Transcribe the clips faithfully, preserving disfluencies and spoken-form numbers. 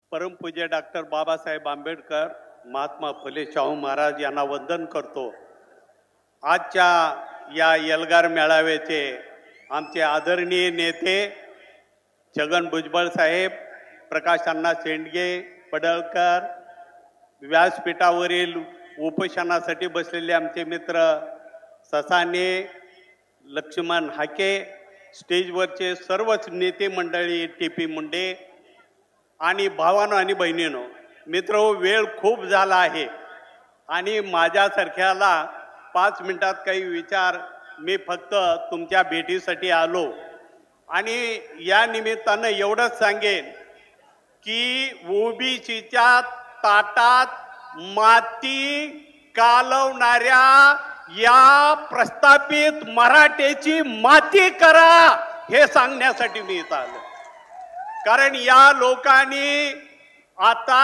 परमपूज्य डॉक्टर बाबासाहेब आंबेडकर, महात्मा फुले शाहू महाराज यांना वंदन करतो। आजच्या या एल्गार मेळाव्याचे आमचे आदरणीय नेते छगन भुजबळ साहेब, प्रकाश अण्णा शेंडगे, पडळकर, व्यासपीठावरील उपोषणासाठी बसलेले आमचे मित्र ससाने, लक्ष्मण हाके, स्टेजवरचे सर्वच नेते मंडळी, टीपी मुंडे आणि भावांनो आणि बहिणींनो, मित्र वेळ खूप झाला आहे आणि माझ्यासारख्याला पाच मिनिटात काही विचार, मी फक्त तुमच्या भेटीसाठी आलो आणि या निमित्तानं एवढंच सांगेन की ओबीसीच्या ताटात माती कालवणाऱ्या या प्रस्थापित मराठ्याची माती करा, हे सांगण्यासाठी मी इथं आलो। कारण या लोकांनी आता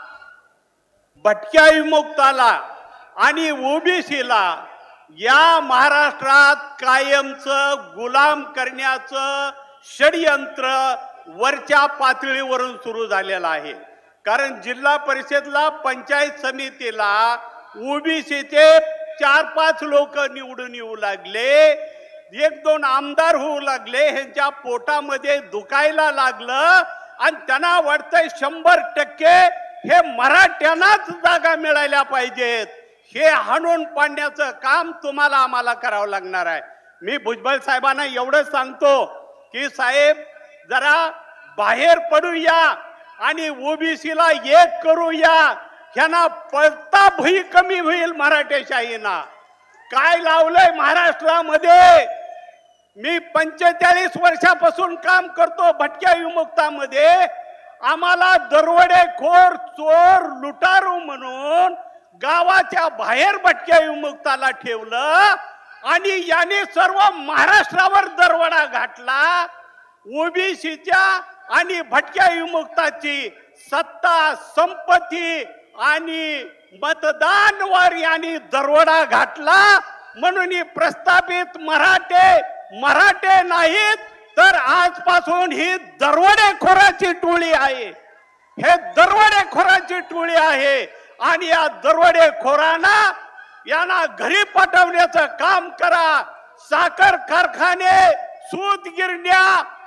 भटक्या विमुक्ताला आणि ओबीसीला या महाराष्ट्रात कायमचं गुलाम करण्याचं षडयंत्र वरच्या पातळीवरून सुरू झालेलं आहे। कारण जिल्हा परिषदला, पंचायत समितीला ओबीसीचे चार पाच लोक निवडून येऊ लागले, एक दोन आमदार होऊ लागले, ह्यांच्या पोटामध्ये दुखायला लागलं आणि त्यांना वाटतंय शंभर टक्के हे मराठ्यांनाच जागा मिळायला पाहिजेत। हे हाणून पाडण्याचं काम तुम्हाला आम्हाला करावं लागणार आहे। मी भुजबळ साहेबांना एवढं सांगतो की साहेब, जरा बाहेर पडूया आणि ओबीसीला एक करूया, ह्यांना पळता भुई कमी होईल मराठेशाहीना। काय लावलंय महाराष्ट्रामध्ये? मी पंचेचाळीस वर्षापासून काम करतो भटक्या विमुक्तामध्ये। आम्हाला दरोडेखोर, चोर, लुटारू म्हणून गावाच्या बाहेर भटक्या विमुक्ताला ठेवलं आणि याने सर्व महाराष्ट्रावर दरवडा घातला। ओबीसीच्या आणि भटक्या विमुक्ताची सत्ता, संपत्ती आणि मतदानवर यांनी दरवडा घातला। म्हणून ही प्रस्थापित मराठे मराठे नाहीत, तर आजपासून ही दरवडेखोराची टोळी आहे। हे दरवडेखोराची टोळी आहे आणि या दरवडेखोरांना यांना घरी पाठवण्याचं काम करा। साखर कारखाने, सूतगिरण्या,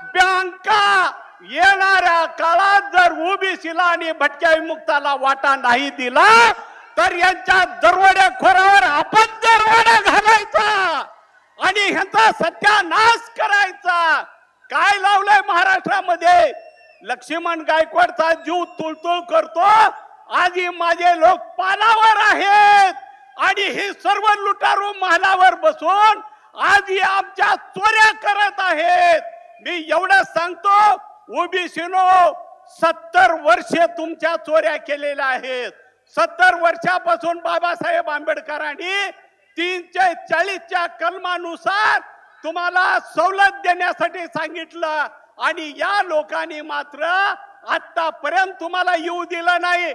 बँका येणाऱ्या काळात जर ओबीसीला आणि भटक्या विमुक्ताला वाटा नाही दिला तर यांच्या दरवडेखोरावर आपण दरवाडा घालायचा आणि ह्यांचा सत्यानाश करायचा। काय लावलंय महाराष्ट्रामध्ये? लक्ष्मण गायकवाडचा जीव तुळतुळ करतो, आधी माझे लोक पालावर आहेत आणि हे सर्व लुटारू महालावर बसून आधी आमच्या चोऱ्या करत आहेत। मी एवढं सांगतो, ओबीसीनो सत्तर वर्षे तुमच्या चोऱ्या केलेल्या आहेत। सत्तर वर्षापासून बाबासाहेब आंबेडकरांनी तीनशे चाळीसच्या कलमानुसार तुम्हाला सवलत देण्यासाठी सांगितलं आणि या लोकांनी मात्र आतापर्यंत तुम्हाला येऊ दिलं नाही।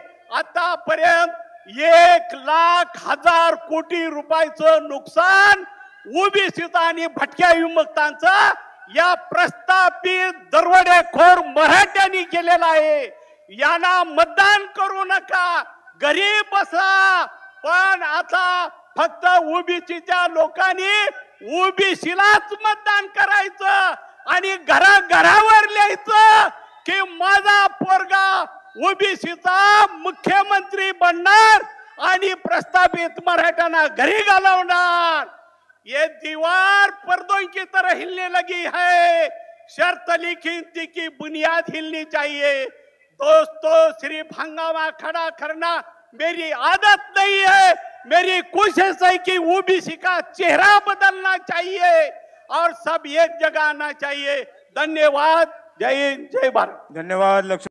आतापर्यंत एक लाख हजार कोटी रुपयाचं नुकसान ओबीसीचा आणि भटक्या विमुक्तांचं या प्रस्थापित दरवडेखोर मराठ्यांनी केलेला आहे। यांना मतदान करू नका, घरी बसा, पण आता फक्त ओबीसीच्या लोकांनी ओबीसीलाच मतदान करायचं आणि घराघरावर लिहायचं की माझा पोरगा ओबीसीचा मुख्यमंत्री बनणार आणि प्रस्थापित मराठ्यांना घरी घालवणार। ये दीवार पर्दों की तरह हिलने लगी है, शर्त लिखी थी कि बुनियाद हिलनी चाहिए। दोस्तों, सिर्फ हंगामा खड़ा करना मेरी आदत नहीं है। मेरी कोशिश है कि ओबीसी का चेहरा बदलना चाहिए और सब एक जगह आना चाहिए। धन्यवाद। जय हिंद, जय भारत। धन्यवाद।